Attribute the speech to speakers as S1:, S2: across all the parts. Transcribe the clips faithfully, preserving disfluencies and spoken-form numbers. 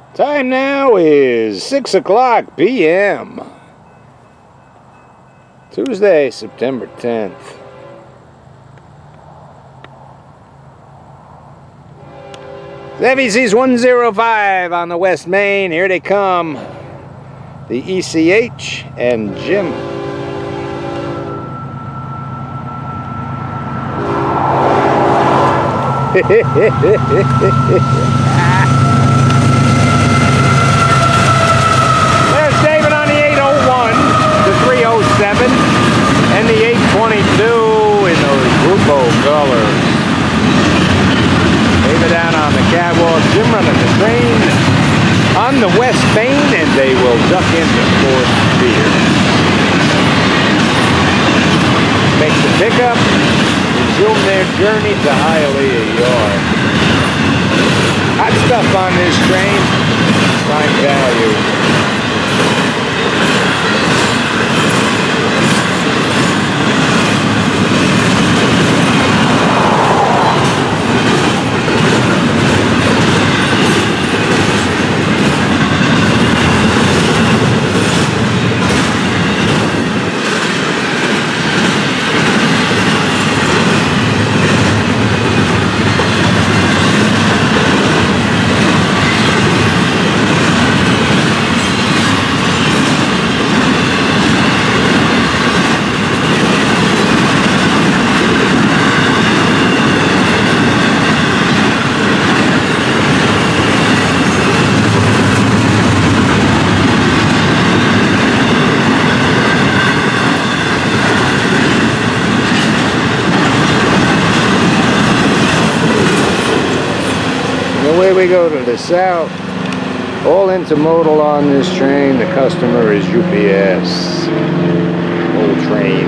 S1: Time now is six o'clock p m Tuesday, September tenth. F E C one oh five on the West Main. Here they come. The E C H and Jim. There's David on the eight oh one, the three oh seven, and the eight twenty-two in those Grupo colors. David down on the catwalk, Jim running the train on the West Main, and they will duck into fourth gear. Make the pickup, resume their journey to Hialeah Yard. Hot stuff on this train, fine value. Away we go to the south. All intermodal on this train. The customer is U P S. Whole train.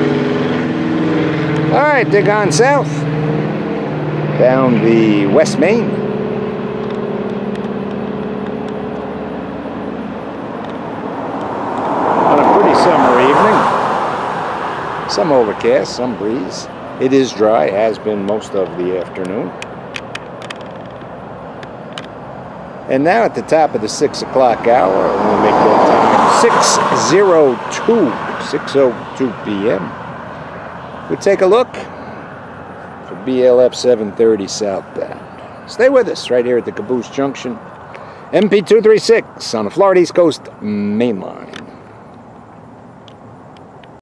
S1: Alright, they're gone south. Down the West Main. On a pretty summer evening. Some overcast, some breeze. It is dry, has been most of the afternoon. And now at the top of the six o'clock hour, I'm going to make that time six oh two, six oh two p m We take a look for B L F seven thirty southbound. Stay with us right here at the Caboose Junction, M P two thirty-six on the Florida East Coast Main Line.